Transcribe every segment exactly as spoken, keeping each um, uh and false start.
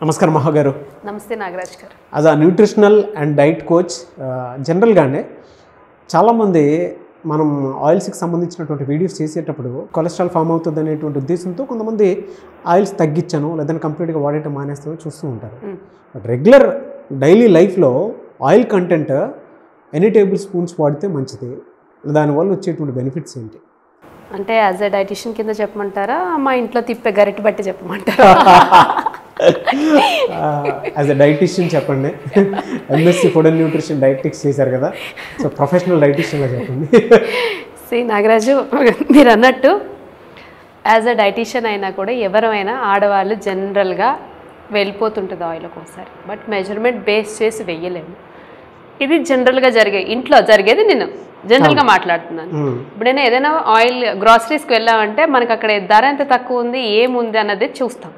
నమస్కారం మహా గారు. నమస్తే నాగరాజ్ గారు. As a nutritional and diet coach, జనరల్గానే చాలామంది మనం ఆయిల్స్కి సంబంధించినటువంటి వీడియోస్ చేసేటప్పుడు కొలెస్ట్రాల్ ఫామ్ అవుతుంది అనేటువంటి ఉద్దేశంతో కొంతమంది ఆయిల్స్ తగ్గించను లేదని కంప్లీట్గా వాడేయటం మానేస్తామో చూస్తూ ఉంటారు. బట్ రెగ్యులర్ డైలీ లైఫ్లో oil content any tablespoons వాడితే మంచిది, దానివల్ల వచ్చేటువంటి బెనిఫిట్స్ ఏంటి? అంటే యాజ్ ఎ డైటిషియన్ కింద చెప్పమంటారా, మా ఇంట్లో తిప్పే గరిటె బట్టి చెప్పమంటారా? యాజ్ ఎ డైటిషియన్ చెప్పండి. MSc food and nutrition dietetics చేశారు కదా, సో ప్రొఫెషనల్ డైటిషియన్గా చెప్పండి. సి నాగరాజు, మీరు అన్నట్టు యాజ్ ఎ డైటిషియన్ అయినా కూడా ఎవరైనా ఆడవాళ్ళు జనరల్గా వెళ్ళిపోతుంటుంది ఆయిల్ ఒక్కోసారి, బట్ మెజర్మెంట్ బేస్ చేసి వెయ్యలేము. ఇది జనరల్గా జరిగే ఇంట్లో జరిగేది. నేను జనరల్గా మాట్లాడుతున్నాను. ఇప్పుడైనా ఏదైనా ఆయిల్ గ్రాసరీస్కి వెళ్ళామంటే మనకు అక్కడ ధర ఎంత తక్కువ ఉంది, ఏముంది అన్నది చూస్తాం.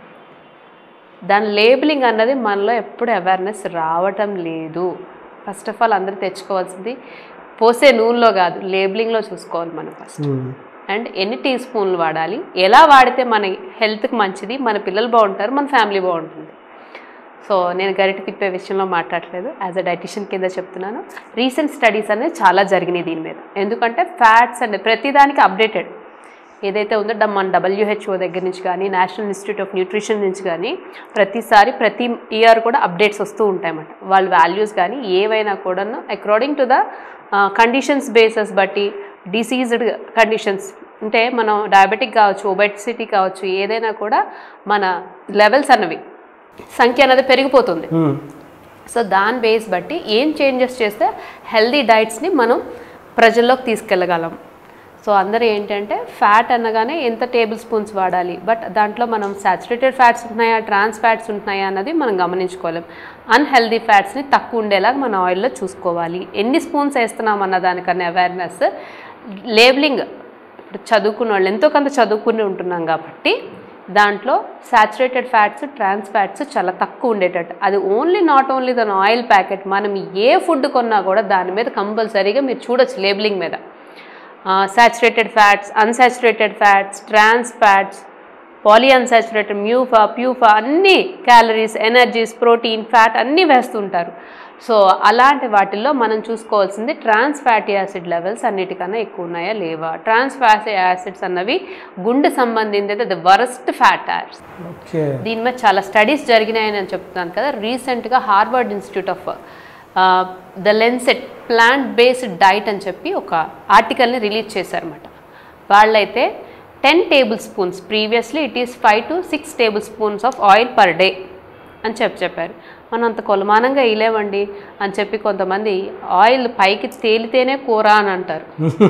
దాని లేబులింగ్ అన్నది మనలో ఎప్పుడు అవేర్నెస్ రావటం లేదు. ఫస్ట్ ఆఫ్ ఆల్ అందరూ తెచ్చుకోవాల్సింది పోసే నూనెలో కాదు, లేబులింగ్లో చూసుకోవాలి మనం ఫస్ట్. అండ్ ఎన్ని టీ స్పూన్లు వాడాలి, ఎలా వాడితే మన హెల్త్కి మంచిది, మన పిల్లలు బాగుంటారు, మన ఫ్యామిలీ బాగుంటుంది. సో నేను గరిటె తిప్పే విషయంలో మాట్లాడలేదు, యాజ్ అ డైటిషియన్ కింద చెప్తున్నాను. రీసెంట్ స్టడీస్ అనేది చాలా జరిగినాయి దీని మీద. ఎందుకంటే ఫ్యాట్స్ అండ్ ప్రతిదానికి అప్డేటెడ్ ఏదైతే ఉందో మన డబ్ల్యూహెచ్ఓ దగ్గర నుంచి కానీ నేషనల్ ఇన్స్టిట్యూట్ ఆఫ్ న్యూట్రిషన్ నుంచి కానీ ప్రతిసారి ప్రతి ఇయర్ కూడా అప్డేట్స్ వస్తూ ఉంటాయన్నమాట. వాళ్ళ వాల్యూస్ కానీ ఏవైనా కూడా according to the conditions bases బట్టి, డిసీజ్డ్ కండిషన్స్ అంటే మనం డయాబెటిక్ కావచ్చు, ఒబెసిటీ కావచ్చు, ఏదైనా కూడా మన లెవెల్స్ అన్నవి సంఖ్య అనేది పెరిగిపోతుంది. సో దాని బేస్ బట్టి ఏం చేంజెస్ చేస్తే హెల్దీ డైట్స్ని మనం ప్రజల్లోకి తీసుకెళ్ళగలం. సో అందరూ ఏంటంటే ఫ్యాట్ అనగానే ఎంత టేబుల్ స్పూన్స్ వాడాలి, బట్ దాంట్లో మనం సాచురేటెడ్ ఫ్యాట్స్ ఉంటున్నాయా, ట్రాన్స్ ఫ్యాట్స్ ఉంటున్నాయా అన్నది మనం గమనించుకోలేం. అన్హెల్దీ ఫ్యాట్స్ని తక్కువ ఉండేలాగా మన ఆయిల్లో చూసుకోవాలి. ఎన్ని స్పూన్స్ వేస్తున్నాం అన్న దానికన్నా అవేర్నెస్, లేబులింగ్. ఇప్పుడు చదువుకున్న వాళ్ళు ఎంతో కొంత చదువుకుని ఉంటున్నాం కాబట్టి దాంట్లో సాచురేటెడ్ ఫ్యాట్స్, ట్రాన్స్ ఫ్యాట్స్ చాలా తక్కువ ఉండేటట్టు. అది ఓన్లీ నాట్ ఓన్లీ దాని ఆయిల్ ప్యాకెట్, మనం ఏ ఫుడ్ కొన్నా కూడా దాని మీద కంపల్సరీగా మీరు చూడొచ్చు లేబులింగ్ మీద saturated fats, unsaturated fats, trans fats, poly unsaturated, MUFA, PUFA, అన్ని క్యాలరీస్, ఎనర్జీస్, ప్రోటీన్, ఫ్యాట్ అన్నీ వేస్తుంటారు. సో అలాంటి వాటిల్లో మనం చూసుకోవాల్సింది ట్రాన్స్ ఫ్యాటీ యాసిడ్ లెవెల్స్ అన్నిటికన్నా ఎక్కువ ఉన్నాయా లేవా. ట్రాన్స్ ఫ్యాటీ యాసిడ్స్ అన్నవి గుండె సంబంధించి ది వరస్ట్ ఫ్యాట్ యాసిడ్స్. దీని మీద చాలా స్టడీస్ జరిగినాయని నేను చెప్తున్నాను కదా. రీసెంట్గా Harvard institute of the Lancet plant based diet అని చెప్పి ఒక ఆర్టికల్ని రిలీజ్ చేశారన్నమాట. వాళ్ళైతే ten tablespoons, previously it is five to six tablespoons of oil per day అని చెప్పి చెప్పారు. మనం అంత కొలమానంగా వేయలేమండి అని చెప్పి కొంతమంది ఆయిల్ పైకి తేలితేనే కూర అని అంటారు.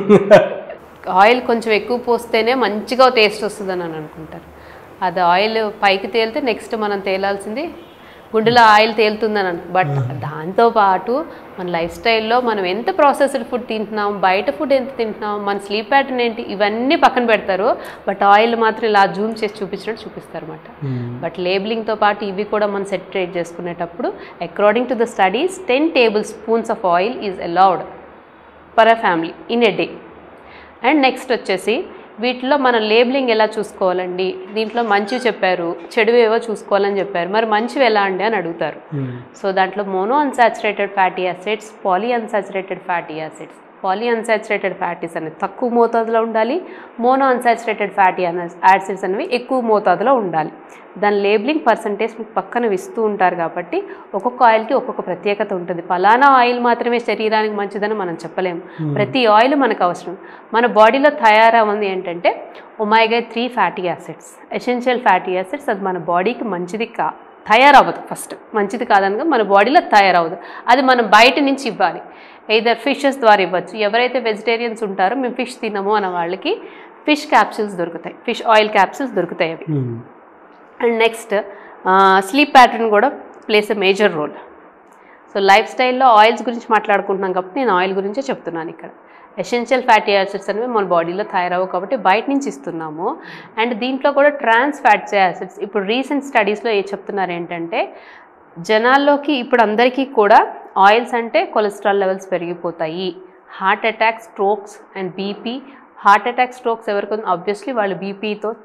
ఆయిల్ కొంచెం ఎక్కువ పోస్తేనే మంచిగా టేస్ట్ వస్తుందని అని అనుకుంటారు. అది ఆయిల్ పైకి తేలితే నెక్స్ట్ మనం తేలాల్సింది గుండెలో ఆయిల్ తేలుతుందని అంట. బట్ దాంతోపాటు మన లైఫ్ స్టైల్లో మనం ఎంత ప్రాసెస్డ్ ఫుడ్ తింటున్నాం, బయట ఫుడ్ ఎంత తింటున్నాం, మన స్లీప్ ప్యాటర్న్ ఏంటి, ఇవన్నీ పక్కన పెడతారు. బట్ ఆయిల్ మాత్రం ఇలా జూమ్ చేసి చూపించినట్టు చూపిస్తారు అన్నమాట. బట్ లేబులింగ్తో పాటు ఇవి కూడా మనం సెటరేట్ చేసుకునేటప్పుడు according to the studies ten tablespoons of oil is allowed per a family in a day. And next వచ్చేసి వీటిలో మనం లేబులింగ్ ఎలా చూసుకోవాలండి, దీంట్లో మంచివి చెప్పారు, చెడువి ఏవో చూసుకోవాలని చెప్పారు, మరి మంచివి ఎలా అండి అని అడుగుతారు. సో దాంట్లో mono unsaturated fatty acids, poly unsaturated fatty acids. Poly unsaturated fatties అనేవి తక్కువ మోతాదులో ఉండాలి, మోనో అన్సాచురేటెడ్ ఫ్యాటీ యాసిడ్స్ అనేవి ఎక్కువ మోతాదులో ఉండాలి. దాని లేబులింగ్ పర్సంటేజ్ మీకు పక్కన ఇస్తూ ఉంటారు కాబట్టి ఒక్కొక్క ఆయిల్కి ఒక్కొక్క ప్రత్యేకత ఉంటుంది. ఫలానా ఆయిల్ మాత్రమే శరీరానికి మంచిదని మనం చెప్పలేము. ప్రతి ఆయిల్ మనకు అవసరం. మన బాడీలో తయారవుంది ఏంటంటే omega three fatty acids, essential fatty acids. అది మన బాడీకి మంచిది కా తయారవ్వదు ఫస్ట్ మంచిది కాదనగా మన బాడీలో తయారవ్వదు. అది మనం బయట నుంచి ఇవ్వాలి, ఎయిదర్ ఫిషెస్ ద్వారా ఇవ్వచ్చు. ఎవరైతే వెజిటేరియన్స్ ఉంటారో మేము ఫిష్ తినము అన్న వాళ్ళకి ఫిష్ క్యాప్సూల్స్ దొరుకుతాయి, ఫిష్ ఆయిల్ క్యాప్సూల్స్ దొరుకుతాయి అవి. అండ్ నెక్స్ట్ స్లీప్ ప్యాటర్న్ కూడా plays a major role. So లైఫ్ స్టైల్లో ఆయిల్స్ గురించి మాట్లాడుకుంటున్నాం కాబట్టి నేను ఆయిల్ గురించే చెప్తున్నాను ఇక్కడ. ఎసెన్షియల్ ఫ్యాటీ యాసిడ్స్ అనేవి మన బాడీలో తయారవు కాబట్టి బయట నుంచి ఇస్తున్నాము. అండ్ దీంట్లో కూడా ట్రాన్స్ ఫ్యాటీ యాసిడ్స్ ఇప్పుడు రీసెంట్ స్టడీస్లో ఏ చెప్తున్నారు ఏంటంటే జనాల్లోకి ఇప్పుడు అందరికీ కూడా ఆయిల్స్ అంటే కొలెస్ట్రాల్ లెవెల్స్ పెరిగిపోతాయి, heart attack, strokes and BP. Heart attack, strokes ఎవరికి ఆబ్వియస్లీ వాళ్ళు బీపీతో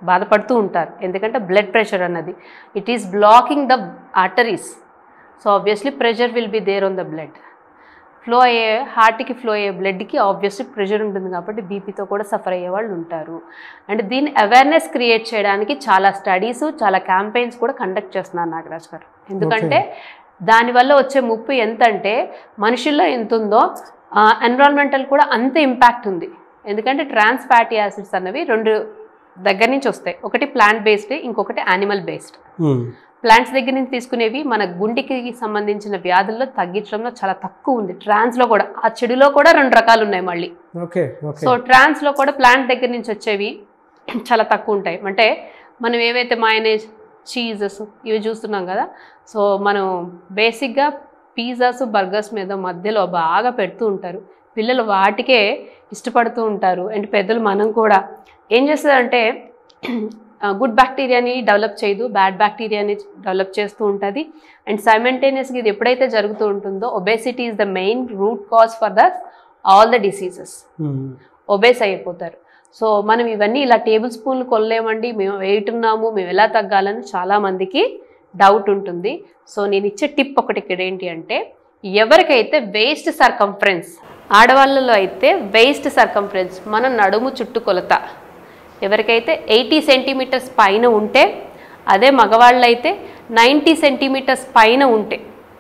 బాధపడుతూ ఉంటారు. ఎందుకంటే బ్లడ్ ప్రెషర్ అన్నది it is blocking the arteries. So obviously pressure will be there on the blood. Flow అయ్యే హార్ట్కి ఫ్లో అయ్యే బ్లడ్కి ఆబ్వియస్లీ ప్రెషర్ ఉంటుంది కాబట్టి బీపీతో కూడా సఫర్ అయ్యే వాళ్ళు ఉంటారు. అండ్ దీన్ని అవేర్నెస్ క్రియేట్ చేయడానికి చాలా స్టడీస్, చాలా క్యాంపెయిన్స్ కూడా కండక్ట్ చేస్తున్నారు నాగరాజ్ గారు. ఎందుకంటే దానివల్ల వచ్చే ముప్పు ఎంత అంటే మనుషుల్లో ఎంత ఉందో ఎన్విరాన్మెంటల్ కూడా అంత ఇంపాక్ట్ ఉంది. ఎందుకంటే ట్రాన్స్ ఫ్యాటీ యాసిడ్స్ అన్నవి రెండు దగ్గర నుంచి వస్తాయి. ఒకటి ప్లాంట్ బేస్డ్, ఇంకొకటి యానిమల్ బేస్డ్. ప్లాంట్స్ దగ్గర నుంచి తీసుకునేవి మన గుండెకి సంబంధించిన వ్యాధుల్లో తగ్గించడంలో చాలా తక్కువ ఉంది. ట్రాన్స్లో కూడా ఆ చెడులో కూడా రెండు రకాలు ఉన్నాయి మళ్ళీ. సో ట్రాన్స్లో కూడా ప్లాంట్ దగ్గర నుంచి వచ్చేవి చాలా తక్కువ ఉంటాయి. అంటే మనం ఏవైతే మయోనైజ్, చీజెస్ ఇవి చూస్తున్నాం కదా, సో మనం బేసిక్గా పిజ్జాస్, బర్గర్స్ మీద మధ్యలో బాగా పెడుతూ ఉంటారు. పిల్లలు వాటికే ఇష్టపడుతూ ఉంటారు. అండ్ పెద్దలు మనం కూడా ఏం చేస్తుందంటే గుడ్ బ్యాక్టీరియాని డెవలప్ చేయదు, బ్యాడ్ బ్యాక్టీరియాని డెవలప్ చేస్తూ ఉంటుంది. అండ్ సైమల్టేనియస్గా ఇది ఎప్పుడైతే జరుగుతూ ఉంటుందో obesity is the main root cause for the all the diseases. Obese అయిపోతారు. సో మనం ఇవన్నీ ఇలా టేబుల్ స్పూన్లు కొనలేమండి, మేము వేయుతున్నాము, మేము ఎలా తగ్గాలని చాలామందికి డౌట్ ఉంటుంది. సో నేను ఇచ్చే టిప్ ఒకటి ఇక్కడ ఏంటి అంటే, ఎవరికైతే వేస్ట్ సర్కంఫరెన్స్, ఆడవాళ్ళలో అయితే వేస్ట్ సర్కంఫరెన్స్ మన నడుము చుట్టుకొలత ఎవరికైతే ఎయిటీ సెంటీమీటర్స్ పైన ఉంటే, అదే మగవాళ్ళు అయితే నైంటీ సెంటీమీటర్స్ పైన ఉంటే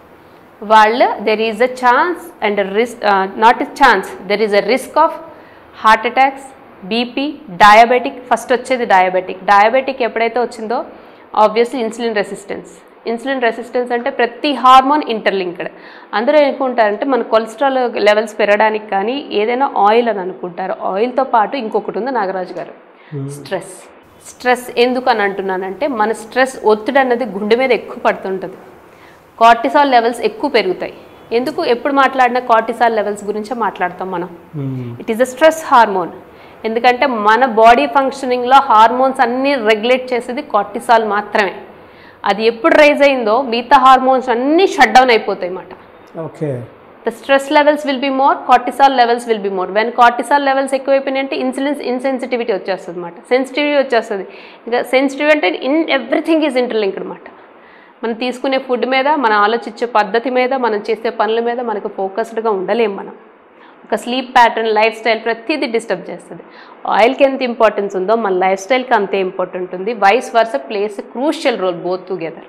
వాళ్ళు there is a chance and risk, not a chance, there is a risk of heart attacks, BP, diabetic. First వచ్చేది డయాబెటిక్. డయాబెటిక్ ఎప్పుడైతే వచ్చిందో obviously insulin resistance. Insulin resistance అంటే ప్రతి హార్మోన్ ఇంటర్లింక్డ్. అందరూ అనుకుంటారంటే మన కొలెస్ట్రాల్ లెవెల్స్ పెరగడానికి కానీ ఏదైనా ఆయిల్ అని అనుకుంటారు. ఆయిల్తో పాటు ఇంకొకటి ఉంది నాగరాజు గారు, స్ట్రెస్. స్ట్రెస్ ఎందుకు అని అంటున్నానంటే మన స్ట్రెస్ ఒత్తిడి అన్నది గుండె మీద ఎక్కువ పడుతుంటుంది. కార్టిసాల్ లెవెల్స్ ఎక్కువ పెరుగుతాయి. ఎందుకు ఎప్పుడు మాట్లాడినా కార్టిసాల్ లెవెల్స్ గురించే మాట్లాడతాం మనం. It is a stress hormone. ఎందుకంటే మన బాడీ ఫంక్షనింగ్లో హార్మోన్స్ అన్నీ రెగ్యులేట్ చేసేది కార్టిసాల్ మాత్రమే. అది ఎప్పుడు రైజ్ అయిందో మిగతా హార్మోన్స్ అన్నీ షట్ డౌన్ అయిపోతాయి అన్నమాట. Okay. The stress levels will be more, cortisol levels will be more. When cortisol levels ఎక్కువైపోయినాయి అంటే ఇన్సులిన్ ఇన్సెన్సిటివిటీ వచ్చేస్తుంది అనమాట, సెన్సిటివిటీ వచ్చేస్తుంది. ఇంకా సెన్సిటివ్ అంటే ఇన్ ఎవ్రీథింగ్ ఈజ్ ఇంటర్లింక్డ్ అనమాట. మనం తీసుకునే ఫుడ్ మీద, మనం ఆలోచించే పద్ధతి మీద, మనం చేసే పనుల మీద మనకు ఫోకస్డ్గా ఉండలేం. మనం ఒక స్లీప్ ప్యాటర్న్, లైఫ్ స్టైల్ ప్రతిదీ డిస్టర్బ్ చేస్తుంది. ఆయిల్కి ఎంత ఇంపార్టెన్స్ ఉందో మన లైఫ్ స్టైల్కి అంతే ఇంపార్టెంట్ ఉంది. Vice versa plays crucial role both together.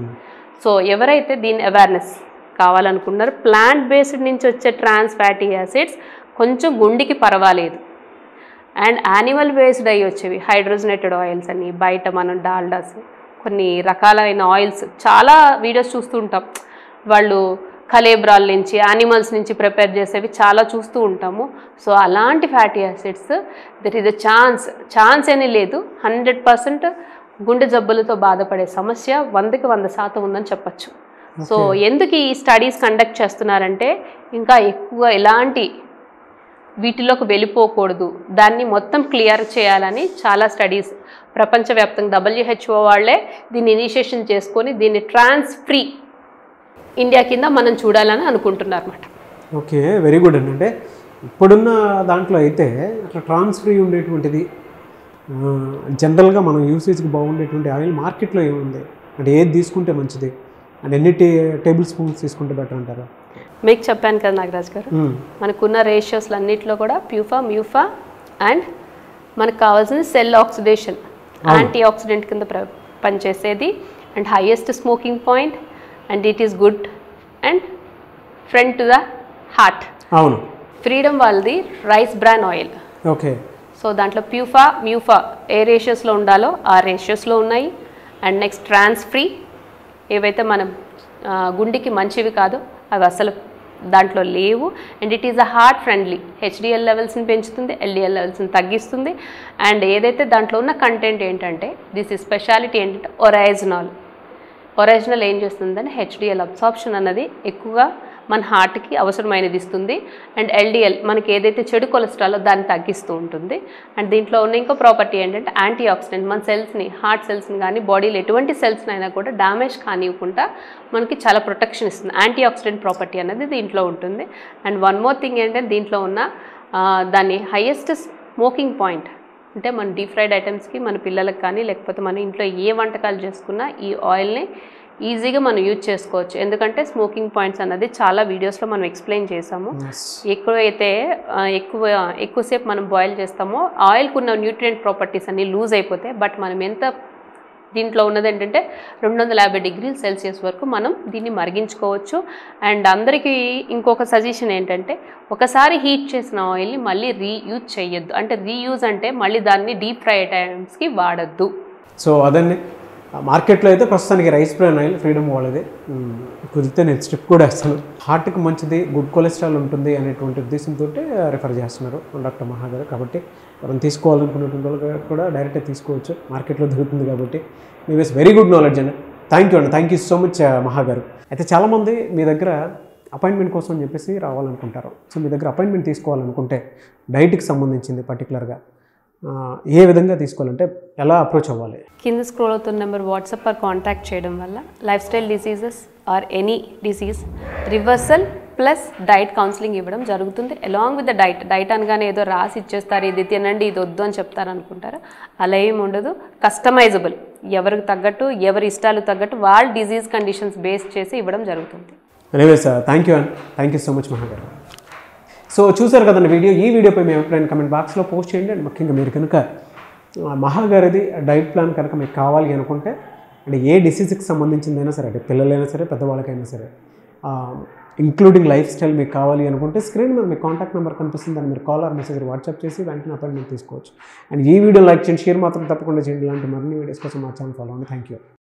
So ఎవరైతే దీని అవేర్నెస్ కావాలనుకున్నారు, ప్లాంట్ బేస్డ్ నుంచి వచ్చే ట్రాన్స్ ఫ్యాటీ యాసిడ్స్ కొంచెం గుండెకి పర్వాలేదు. అండ్ యానిమల్ బేస్డ్ అయ్యి వచ్చేవి హైడ్రోజనేటెడ్ ఆయిల్స్ అని, బయట మనం డాల్డాస్, కొన్ని రకాలైన ఆయిల్స్ చాలా వీడియోస్ చూస్తూ ఉంటాం. వాళ్ళు కలేబ్రాల్ నుంచి, యానిమల్స్ నుంచి ప్రిపేర్ చేసేవి చాలా చూస్తూ ఉంటాము. సో అలాంటి fatty acids that is a chance chance అని లేదు, హండ్రెడ్ పర్సెంట్ గుండె జబ్బులతో బాధపడే సమస్య వందకి వంద శాతం ఉందని చెప్పచ్చు. సో ఎందుకు ఈ స్టడీస్ కండక్ట్ చేస్తున్నారంటే ఇంకా ఎక్కువ ఎలాంటి వీటిలోకి వెళ్ళిపోకూడదు, దాన్ని మొత్తం క్లియర్ చేయాలని చాలా స్టడీస్ ప్రపంచవ్యాప్తంగా డబ్ల్యూహెచ్ఓ వాళ్ళే దీన్ని ఇనిషియేషన్ చేసుకొని దీన్ని ట్రాన్స్ ఫ్రీ ఇండియా కింద మనం చూడాలని అనుకుంటున్నారు అన్నమాట. ఓకే, వెరీ గుడ్ అండి. అంటే ఇప్పుడున్న దాంట్లో అయితే అట్లా ట్రాన్స్ ఫ్రీ ఉండేటువంటిది జనరల్గా మనం యూసేజ్కి బాగుండేటువంటి ఆయిల్ మార్కెట్లో ఏముంది అంటే ఏది తీసుకుంటే మంచిది అండ్ ఎన్ని టే టేబుల్ స్పూన్స్ తీసుకుంటే బెటర్ అంటారు? మీకు చెప్పాను కదా నాగరాజ్ గారు, మనకున్న రేషియోస్లు అన్నింటిలో కూడా ప్యూఫా, మ్యూఫా అండ్ మనకు కావాల్సింది సెల్ ఆక్సిడేషన్, యాంటీ ఆక్సిడెంట్ కింద పనిచేసేది and highest smoking point and it is good and friend to the heart. అవును. ఫ్రీడమ్ వాళ్ళది rice bran oil. Okay. So దాంట్లో ప్యూఫా, మ్యూఫా ఏ రేషియోస్లో ఉండాలో ఆ రేషియోస్లో ఉన్నాయి. అండ్ నెక్స్ట్ ట్రాన్స్ ఫ్రీ, ఏవైతే మనం గుండెకి మంచివి కాదో అవి అసలు దాంట్లో లేవు. And it is a heart friendly, HDL లెవెల్స్ని పెంచుతుంది, ఎల్డిఎల్ లెవెల్స్ని తగ్గిస్తుంది. అండ్ ఏదైతే దాంట్లో ఉన్న కంటెంట్ ఏంటంటే దిస్ ఈ స్పెషాలిటీ ఏంటంటే ఒరైజనాల్. ఒరిజినల్ ఏం చేస్తుందని హెచ్డిఎల్ అబ్సార్ప్షన్ అన్నది ఎక్కువగా మన హార్ట్కి అవసరమైనది ఇస్తుంది. అండ్ ఎల్డిఎల్ మనకి ఏదైతే చెడు కొలెస్ట్రాల్ దాన్ని తగ్గిస్తూ ఉంటుంది. అండ్ దీంట్లో ఉన్న ఇంకో ప్రాపర్టీ ఏంటంటే యాంటీ ఆక్సిడెంట్, మన సెల్స్ని, హార్ట్ సెల్స్ని కానీ బాడీలో ఎటువంటి సెల్స్ని అయినా కూడా డ్యామేజ్ కానివ్వకుండా మనకి చాలా ప్రొటెక్షన్ ఇస్తుంది. యాంటీ ఆక్సిడెంట్ ప్రాపర్టీ అనేది దీంట్లో ఉంటుంది. అండ్ వన్ మోర్ థింగ్ ఏంటంటే దీంట్లో ఉన్న దాని హైయెస్ట్ స్మోకింగ్ పాయింట్ అంటే మన డీప్ ఫ్రైడ్ ఐటమ్స్కి మన పిల్లలకు కానీ లేకపోతే మన ఇంట్లో ఏ వంటకాలు చేసుకున్నా ఈ ఆయిల్ని ఈజీగా మనం యూజ్ చేసుకోవచ్చు. ఎందుకంటే స్మోకింగ్ పాయింట్స్ అన్నది చాలా వీడియోస్లో మనం ఎక్స్ప్లెయిన్ చేసాము. ఎక్కువైతే ఎక్కువ ఎక్కువసేపు మనం బాయిల్ చేస్తామో ఆయిల్కి ఉన్న న్యూట్రియంట్ ప్రాపర్టీస్ అన్నీ లూజ్ అయిపోతాయి. బట్ మనం ఎంత దీంట్లో ఉన్నది ఏంటంటే రెండు వందల యాభై డిగ్రీల సెల్సియస్ వరకు మనం దీన్ని మరిగించుకోవచ్చు. అండ్ అందరికీ ఇంకొక సజెషన్ ఏంటంటే ఒకసారి హీట్ చేసిన ఆయిల్ని మళ్ళీ రీయూజ్ చేయొద్దు. అంటే రీయూజ్ అంటే మళ్ళీ దాన్ని డీప్ ఫ్రై ఐటమ్స్కి వాడద్దు. సో అదన్నీ మార్కెట్లో అయితే ప్రస్తుతానికి రైస్ బ్రాన్ ఆయిల్ ఫ్రీడమ్ వాళ్ళది. కుదిరితే నేను స్ట్రిప్ కూడా వేస్తాను. హార్ట్కి మంచిది, గుడ్ కొలెస్ట్రాల్ ఉంటుంది అనేటువంటి ఉద్దేశంతో రిఫర్ చేస్తున్నారు డాక్టర్ మహా గారు. కాబట్టి మనం తీసుకోవాలనుకున్నటువంటి వాళ్ళు కూడా డైరెక్ట్గా తీసుకోవచ్చు, మార్కెట్లో దొరుకుతుంది. కాబట్టి మీ వేస్ వెరీ గుడ్ నాలెడ్జ్ అండి. థ్యాంక్ యూ అండి, thank you so much Maha గారు. అయితే చాలామంది మీ దగ్గర అపాయింట్మెంట్ కోసం అని చెప్పేసి రావాలనుకుంటారు. సో మీ దగ్గర అపాయింట్మెంట్ తీసుకోవాలనుకుంటే డైట్కి సంబంధించింది పర్టికులర్గా ఏ విధంగా తీసుకోవాలంటే ఎలా అప్రోచ్ అవ్వాలి? కింద స్క్రోల్ అవుతున్న నెంబర్ వాట్సాప్ ఆర్ కాంటాక్ట్ చేయడం వల్ల lifestyle diseases or any disease reversal plus diet counselling ఇవ్వడం జరుగుతుంది. Along with the diet diet అనగానే ఏదో రాసి ఇచ్చేస్తారు, ఇది తినండి ఇది వద్దు అని చెప్తారు అనుకుంటారు. అలా ఏమి ఉండదు. కస్టమైజబుల్, ఎవరికి తగ్గట్టు ఎవరి ఇష్టాలు తగ్గట్టు వాళ్ళ డిజీజ్ కండిషన్స్ బేస్ చేసి ఇవ్వడం జరుగుతుంది. ఎనీవే సార్, థ్యాంక్ యూ అండి, thank you so much Maha గారు. సో చూసారు కదండి వీడియో. ఈ వీడియోపై మీ అభిప్రాయం కమెంట్ బాక్స్లో పోస్ట్ చేయండి. అండ్ ముఖ్యంగా మీరు కనుక మహా గారిది డైట్ ప్లాన్ కనుక మీకు కావాలి అనుకుంటే, అంటే ఏ డిసీజ్కి సంబంధించిందైనా సరే, అంటే పిల్లలైనా సరే పెద్దవాళ్ళకైనా సరే, ఇంక్లూడింగ్ లైఫ్ స్టైల్ మీకు కావాలి అనుకుంటే స్క్రీన్ మీద మీ కాంటాక్ట్ నెంబర్ కనిపిస్తుంది. దాన్ని మీరు కాల్ ఆర్ మెసేజ్ వాట్సాప్ చేసి వెంటనే అపాయింట్మెంట్ తీసుకోవచ్చు. అండ్ ఈ వీడియో లైక్ చేయండి, షేర్ మాత్రం తప్పకుండా చేయండి. ఇలాంటి మరిన్ని వీడియోస్ కోసం మా ఛానల్ ఫాలో అవ్వండి. Thank you.